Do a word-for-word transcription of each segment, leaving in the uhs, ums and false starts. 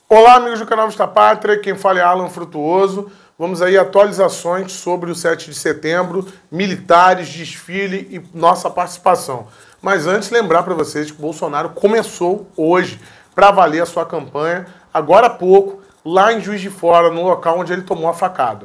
Olá, amigos do canal Vista Pátria, quem fala é Alan Frutuoso. Vamos aí atualizações sobre o sete de setembro, militares, desfile e nossa participação. Mas antes, lembrar para vocês que o Bolsonaro começou hoje para valer a sua campanha, agora há pouco, lá em Juiz de Fora, no local onde ele tomou a facada.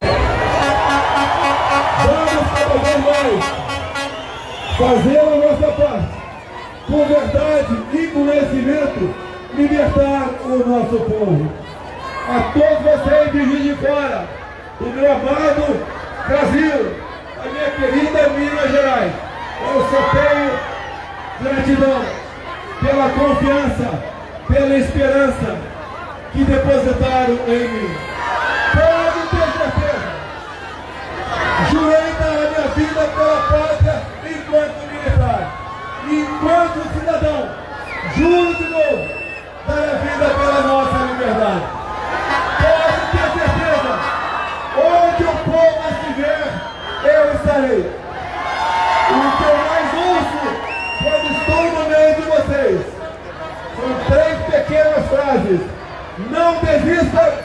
Vamos cada vez mais fazer a nossa parte, com verdade e conhecimento, libertar o nosso povo. A todos vocês de Juiz de Fora, do meu amado Brasil, a minha querida Minas Gerais, eu só tenho gratidão pela confiança, pela esperança que depositaram em mim. Pode ter certeza, jurei dar a minha vida pela pátria enquanto militar, enquanto cidadão, juro de novo, dar a vida pela nossa liberdade. Pode ter certeza, onde o povo estiver, eu estarei. O que eu mais ouço quando estou no meio de vocês são três pequenas frases: não desista,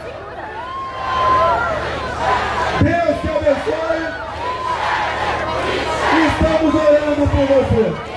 Deus te abençoe, e estamos orando por você.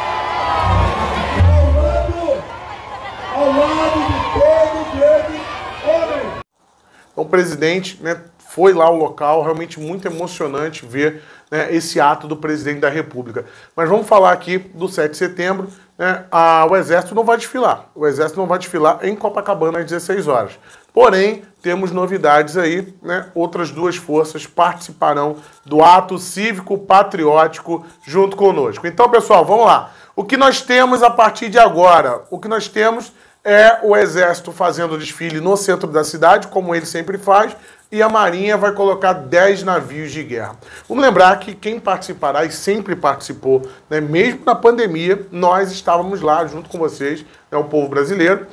Ao lado de todo grande homem. Então, o presidente, né, foi lá ao local, realmente muito emocionante ver, né, esse ato do presidente da República. Mas vamos falar aqui do sete de setembro, né, a, o Exército não vai desfilar. O Exército não vai desfilar em Copacabana às dezesseis horas. Porém, temos novidades aí, né, outras duas forças participarão do ato cívico-patriótico junto conosco. Então, pessoal, vamos lá. O que nós temos a partir de agora? O que nós temos é o Exército fazendo o desfile no centro da cidade, como ele sempre faz, e a Marinha vai colocar dez navios de guerra. Vamos lembrar que quem participará e sempre participou, né, mesmo na pandemia, nós estávamos lá junto com vocês, né, o povo brasileiro.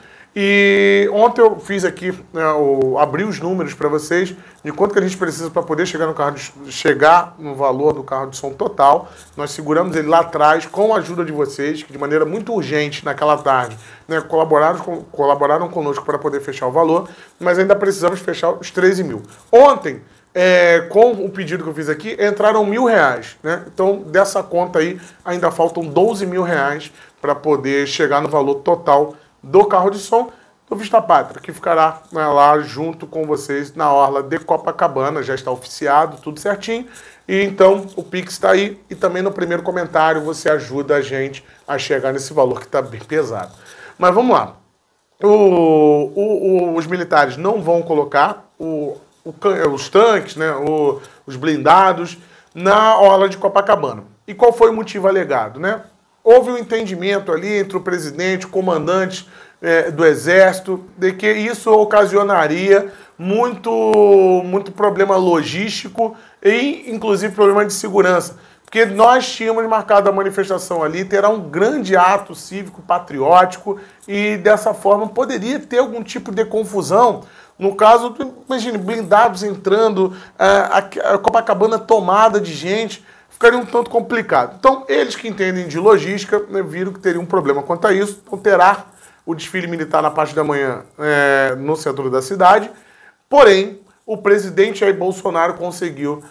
E ontem eu fiz aqui, né, o, abri os números para vocês de quanto que a gente precisa para poder chegar no carro de, chegar no valor do carro de som total. Nós seguramos ele lá atrás com a ajuda de vocês, que de maneira muito urgente naquela tarde, né, colaboraram, com, colaboraram conosco para poder fechar o valor, mas ainda precisamos fechar os treze mil. Ontem, é, com o pedido que eu fiz aqui, entraram mil reais, né? Então, dessa conta aí, ainda faltam doze mil reais para poder chegar no valor total do carro de som do Vista Pátria, que ficará, né, lá junto com vocês na orla de Copacabana, já está oficiado, tudo certinho. E então o Pix está aí, e também no primeiro comentário você ajuda a gente a chegar nesse valor que está bem pesado. Mas vamos lá. O, o, o, os militares não vão colocar o, o, os tanques, né, o, os blindados na orla de Copacabana. E qual foi o motivo alegado, né? Houve um entendimento ali entre o presidente, o comandante é, do Exército, de que isso ocasionaria muito, muito problema logístico e, inclusive, problema de segurança. Porque nós tínhamos marcado a manifestação ali, terá um grande ato cívico-patriótico e, dessa forma, poderia ter algum tipo de confusão. No caso, imagine, blindados entrando, a, a Copacabana tomada de gente, ficaria um tanto complicado. Então, eles que entendem de logística, né, viram que teria um problema quanto a isso. Então, terá o desfile militar na parte da manhã é, no centro da cidade. Porém, o presidente Jair Bolsonaro conseguiu,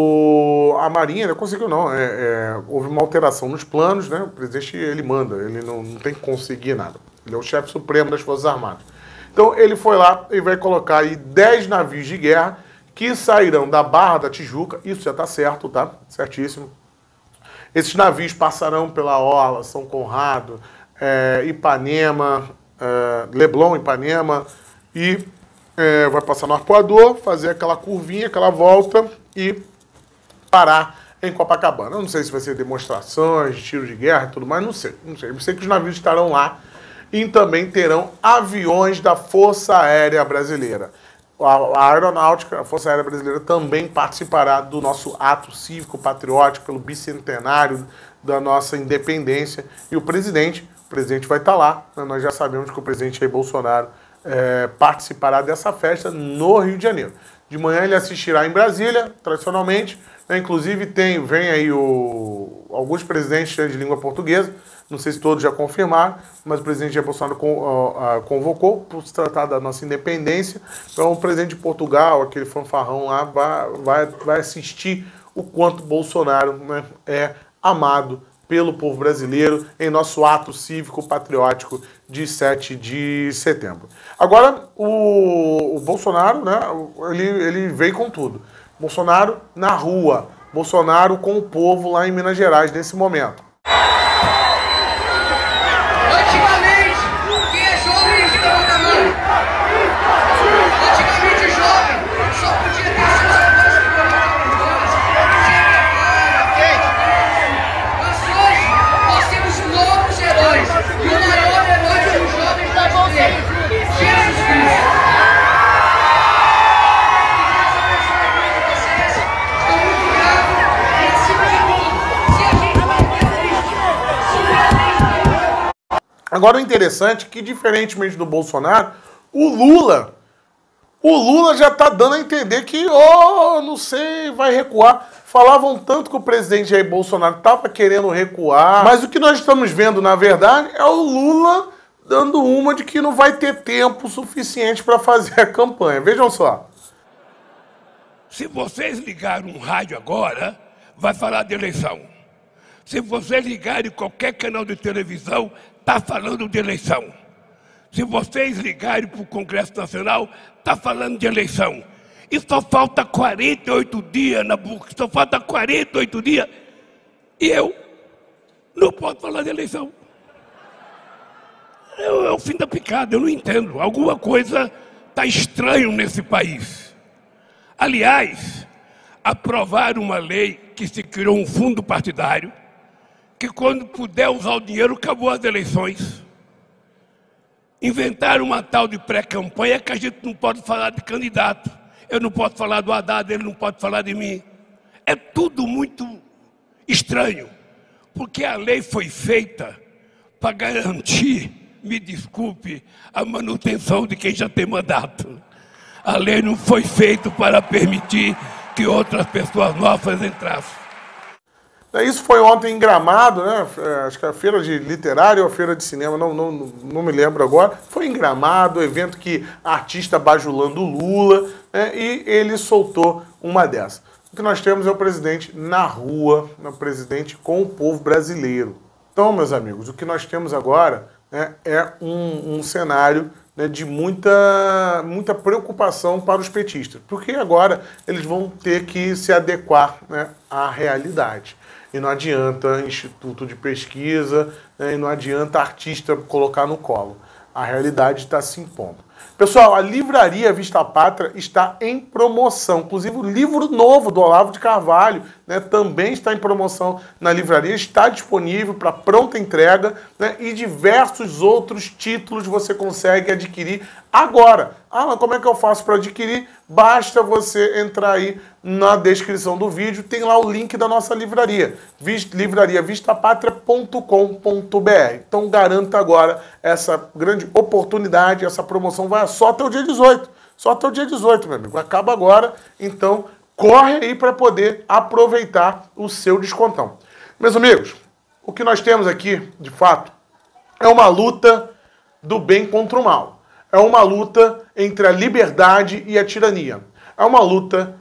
o, a Marinha, né, conseguiu não, é, é, houve uma alteração nos planos, né, o presidente, ele manda, ele não, não tem que conseguir nada. Ele é o chefe supremo das Forças Armadas. Então, ele foi lá e vai colocar aí dez navios de guerra que sairão da Barra da Tijuca, isso já está certo, tá? Certíssimo. Esses navios passarão pela orla, São Conrado, é, Ipanema, é, Leblon, Ipanema, e é, vai passar no Arpoador, fazer aquela curvinha, aquela volta e parar em Copacabana. Eu não sei se vai ser demonstrações, tiro de guerra e tudo mais, não sei, não sei. Eu sei que os navios estarão lá e também terão aviões da Força Aérea Brasileira. A Aeronáutica, a Força Aérea Brasileira, também participará do nosso ato cívico-patriótico pelo bicentenário da nossa independência. E o presidente, o presidente vai estar lá, né? Nós já sabemos que o presidente Jair Bolsonaro é, participará dessa festa no Rio de Janeiro. De manhã ele assistirá em Brasília, tradicionalmente, né? Inclusive tem, vem aí o, alguns presidentes de língua portuguesa, Não sei se todos já confirmaram, mas o presidente Jair Bolsonaro convocou por se tratar da nossa independência. Então o presidente de Portugal, aquele fanfarrão lá, vai, vai, vai assistir o quanto Bolsonaro, né, é amado pelo povo brasileiro em nosso ato cívico-patriótico de sete de setembro. Agora, o, o Bolsonaro, né, ele, ele veio com tudo. Bolsonaro na rua, Bolsonaro com o povo lá em Minas Gerais nesse momento. Antigamente, quem é jovem fica com a mão. Antigamente, jovem só podia ter suas avós que mas hoje, nós temos novos heróis. E o maior herói que os jovens podem ter: Jesus Cristo. Estou muito grato e, acima de tudo, se a gente vai ter triste, Agora o interessante é que, diferentemente do Bolsonaro, o Lula, o Lula já está dando a entender que, oh, não sei, vai recuar. Falavam tanto que o presidente Jair Bolsonaro estava querendo recuar, mas o que nós estamos vendo, na verdade, é o Lula dando uma de que não vai ter tempo suficiente para fazer a campanha. Vejam só. Se vocês ligarem um rádio agora, vai falar de eleição. Se vocês ligarem qualquer canal de televisão, está falando de eleição. Se vocês ligarem para o Congresso Nacional, está falando de eleição. E só falta quarenta e oito dias na boca, só falta quarenta e oito dias. E eu não posso falar de eleição. É, é o fim da picada, eu não entendo. Alguma coisa está estranho nesse país. Aliás, aprovaram uma lei que se criou um fundo partidário, que quando puder usar o dinheiro, acabou as eleições. Inventaram uma tal de pré-campanha que a gente não pode falar de candidato. Eu não posso falar do Haddad, ele não pode falar de mim. É tudo muito estranho, porque a lei foi feita para garantir, me desculpe, a manutenção de quem já tem mandato. A lei não foi feita para permitir que outras pessoas novas entrassem. Isso foi ontem em Gramado, né? Acho que a feira de literário ou a feira de cinema, não, não, não me lembro agora. Foi em Gramado, evento que artista bajulando o Lula, né? E ele soltou uma dessa. O que nós temos é o presidente na rua, o presidente com o povo brasileiro. Então, meus amigos, o que nós temos agora, né, é um, um cenário, né, de muita, muita preocupação para os petistas, porque agora eles vão ter que se adequar, né, à realidade. E não adianta instituto de pesquisa, né, e não adianta artista colocar no colo. A realidade está se impondo. Pessoal, a livraria Vista Pátria está em promoção. Inclusive, o livro novo do Olavo de Carvalho, né, também está em promoção na livraria. Está disponível para pronta entrega, né, e diversos outros títulos você consegue adquirir agora. Ah, como é que eu faço para adquirir? Basta você entrar aí na descrição do vídeo. Tem lá o link da nossa livraria. livraria vista pátria ponto com ponto br. Então, garanta agora essa grande oportunidade. Essa promoção vai só até o dia dezoito. Só até o dia dezoito, meu amigo. Acaba agora. Então, corre aí para poder aproveitar o seu descontão. Meus amigos, o que nós temos aqui, de fato, é uma luta do bem contra o mal. É uma luta entre a liberdade e a tirania. É uma luta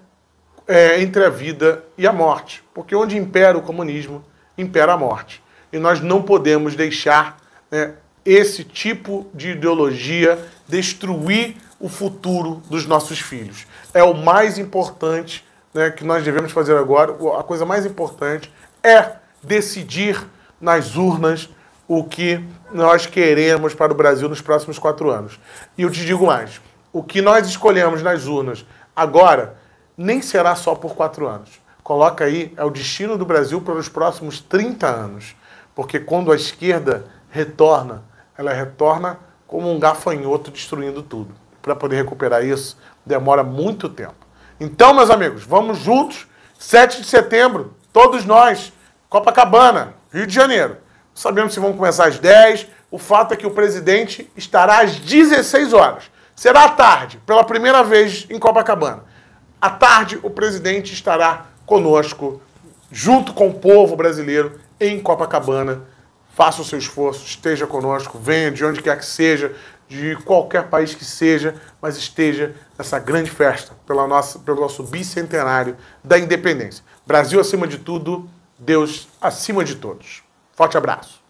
é, entre a vida e a morte. Porque onde impera o comunismo, impera a morte. E nós não podemos deixar, né, esse tipo de ideologia destruir o futuro dos nossos filhos. É o mais importante, né, que nós devemos fazer agora. A coisa mais importante é decidir nas urnas o que nós queremos para o Brasil nos próximos quatro anos. E eu te digo mais, o que nós escolhemos nas urnas agora nem será só por quatro anos. Coloca aí, é o destino do Brasil para os próximos trinta anos. Porque quando a esquerda retorna, ela retorna como um gafanhoto destruindo tudo. Para poder recuperar isso, demora muito tempo. Então, meus amigos, vamos juntos, sete de setembro, todos nós, Copacabana, Rio de Janeiro. Não sabemos se vão começar às dez. O fato é que o presidente estará às dezesseis horas. Será à tarde, pela primeira vez em Copacabana. À tarde, o presidente estará conosco, junto com o povo brasileiro, em Copacabana, faça o seu esforço, esteja conosco, venha de onde quer que seja, de qualquer país que seja, mas esteja nessa grande festa pela nossa, pelo nosso bicentenário da independência. Brasil acima de tudo, Deus acima de todos. Forte abraço.